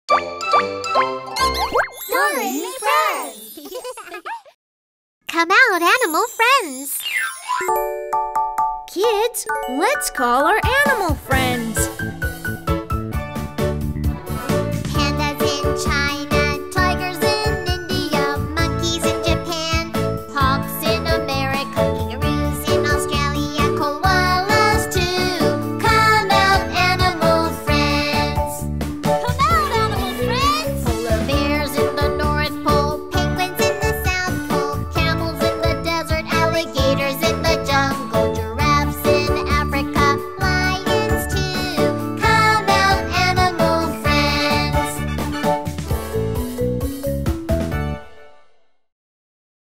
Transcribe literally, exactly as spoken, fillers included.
Doremi Friends! Come out, animal friends! Kids, let's call our animal friends.